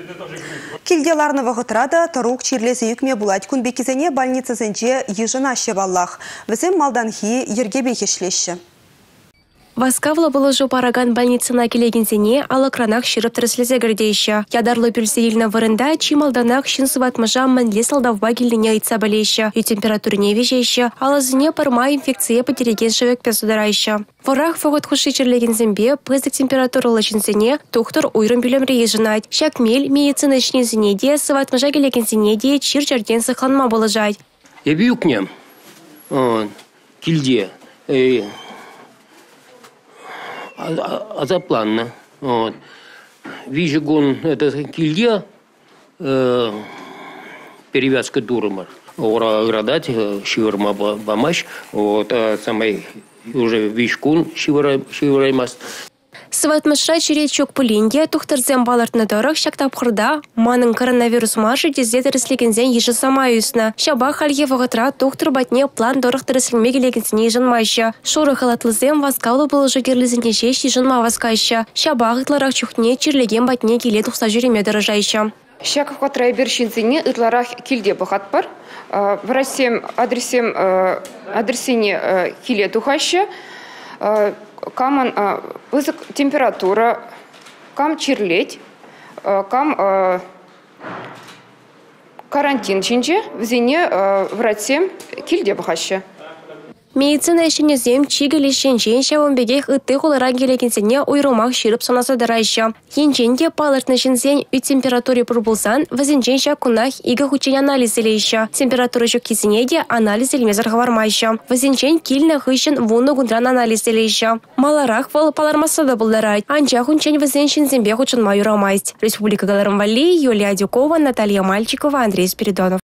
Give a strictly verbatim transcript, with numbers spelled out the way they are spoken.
Килделарны вағытрада тарук чирлесі юкме булать күнбекізіне больницасынче ежына шеваллах. Візім малданхи ергебе кешлеші. Васкавла было параган больницына келегенсене алакранах шырып тіріслізе гірдейші. Ядарлы пүлсейліні вырында чималданақ шын сыватмыжа мінле салдавба келіне айтса білейші. И температуріне вежейші, алазыне парма инфекция потереген шевек песударайші. Варах фогот хуши черлегензембе пыздық температуралы жінсене доктор ойрым білімре ежінайд. Шакмел медицина ішнезіне де сыватмыжа келегенсене де чир жарден сықланма болыжайд. Эбі юкнем, килде, азапланно. Вот. Вижегон это килья, э, перевязка дурма. Ора градать, шиверма бамаш, вот, а самый уже вишкун шивераймас. Сыватмыша черечок пулинге тухтарзем балартны дорог шактап хырда, манын коронавирус маржы дезде тіріслегензен еші сама үсіна. Шаба хальге вағытра тухтар батне план дорог тіріслеме келегензіне ежінмайшы. Шуры халатлызем васкавлы бұл жөгерлізіне шеш ежінма васкайшы. Шаба ғытларақ чухне чирлеген батне келе тұқса жүреме дырыжайшы. Шаков қатырай бершінзіне ұтларақ келде бұқат бар. Врасем адресем адресене келе тұқашы. Кам высок температура, кам чирлеть, кам карантин чинче, в зене врачем кильде бахаща. Медицина ішінезем чигілі шенчен шауынбегех үтті қоларан келегенсене ойрумақ ширып сонасы дарайшы. Енченде палыртны шензен үй температуре пұрбылсан, візінчен шакунах игі хучен анализ елейші. Температура жүк кезіне де анализ елмезір ғавармайшы. Візінчен келіні ғышын вуны гундран анализ елейші. Маларақ валы палармасы да бұлдарай. Анча хунчен візін шензенбе хучын майырамайыз. Республика Галарымвали, Юлия Дюкова, Наталья Мальчикова, Андрей Спиридонов.